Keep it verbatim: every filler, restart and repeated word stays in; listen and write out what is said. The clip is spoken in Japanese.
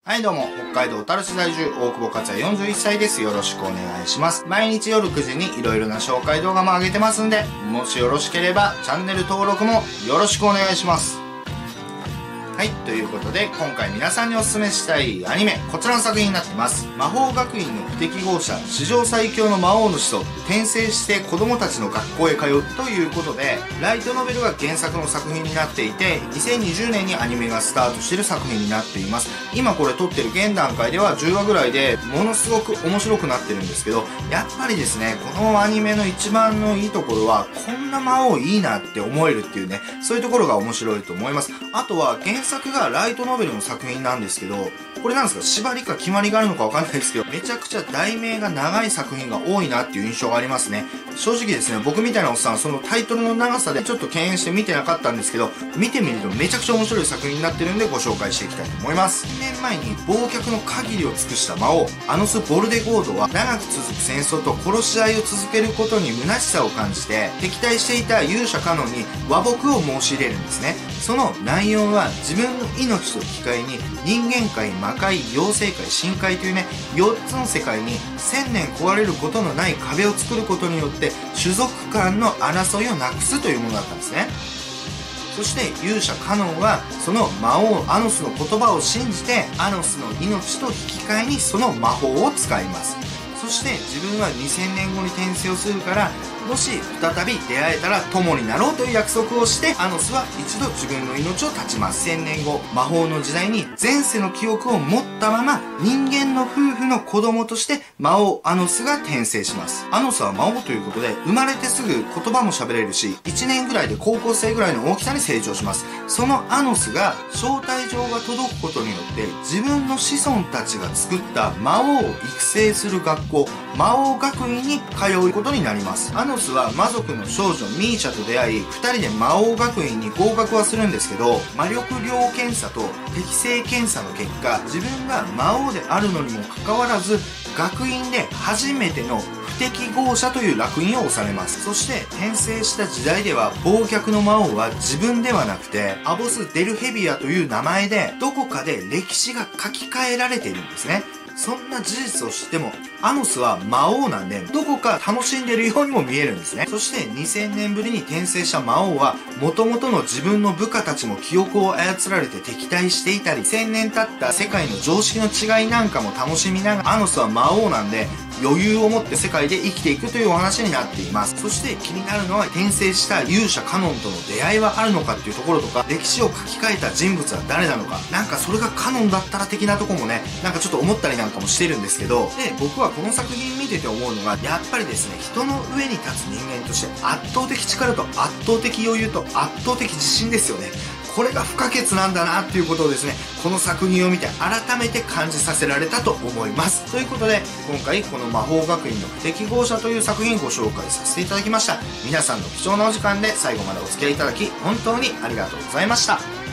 はいどうも、北海道小樽市在住、大久保克也よんじゅういっさいです。よろしくお願いします。毎日夜くじにいろいろな紹介動画も上げてますんで、もしよろしければチャンネル登録もよろしくお願いします。はい、ということで、今回皆さんにお勧めしたいアニメ、こちらの作品になってます。魔法学院の不適合者、史上最強の魔王の始祖、転生して子供たちの学校へ通うということで、ライトノベルが原作の作品になっていて、にせんにじゅうねんにアニメがスタートしている作品になっています。今これ撮ってる現段階ではじゅうわぐらいで、ものすごく面白くなってるんですけど、やっぱりですね、このアニメの一番のいいところは、こんな魔王いいなって思えるっていうね、そういうところが面白いと思います。あとは原作がライトノベルの作品なんですけど、これなんですか、縛りか決まりがあるのかわかんないですけど、めちゃくちゃ題名が長い作品が多いなっていう印象がありますね。正直ですね、僕みたいなおっさんはそのタイトルの長さでちょっと敬遠して見てなかったんですけど、見てみるとめちゃくちゃ面白い作品になってるんでご紹介していきたいと思います。にねんまえに忘却の限りを尽くした魔王、アノス・ボルデゴードは長く続く戦争と殺し合いを続けることに虚しさを感じて、敵対していた勇者カノンに和睦を申し入れるんですね。その内容は自分の命と引き換えに人間界、魔界、妖精界、深海というね、よっつの世界に千年壊れることのない壁を作ることによって種族間の争いをなくすというものだったんですね。そして勇者カノンはその魔王アノスの言葉を信じてアノスの命と引き換えにその魔法を使います。そして自分はにせんねんごに転生をするから、もし再び出会えたら友になろうという約束をして、アノスは一度自分の命を絶ちます。せんねんご、魔法の時代に前世の記憶を持ったまま人間の夫婦の子供として魔王アノスが転生します。アノスは魔王ということで生まれてすぐ言葉も喋れるし、いちねんぐらいで高校生ぐらいの大きさに成長します。そのアノスが招待状が届くことによって自分の子孫たちが作った魔王を育成する学校、魔王学院に通うことになります。アノスは魔族の少女ミーシャと出会い、ふたりで魔王学院に合格はするんですけど、魔力量検査と適性検査の結果、自分が魔王であるのにもかかわらず学院で初めての不適合者という烙印を押されます。そして転生した時代では忘却の魔王は自分ではなくてアボス・デルヘビアという名前でどこかで歴史が書き換えられているんですね。そんな事実を知ってもアノスは魔王なんでどこか楽しんでるようにも見えるんですね。そしてにせんねんぶりに転生した魔王は元々の自分の部下たちも記憶を操られて敵対していたり、せんねん経った世界の常識の違いなんかも楽しみながら、アノスは魔王なんで余裕を持って世界で生きていくというお話になっています。そして気になるのは転生した勇者カノンとの出会いはあるのかっていうところとか、歴史を書き換えた人物は誰なのか、なんかそれがカノンだったら的なとこもね、なんかちょっと思ったりなんかもしてるんですけど、で、僕はこの作品見てて思うのが、やっぱりですね、人の上に立つ人間として圧倒的力と圧倒的余裕と圧倒的自信ですよね。これが不可欠なんだなっていうことをですね、この作品を見て改めて感じさせられたと思います。ということで、今回この魔法学院の不適合者という作品をご紹介させていただきました。皆さんの貴重なお時間で最後までお付き合いいただき、本当にありがとうございました。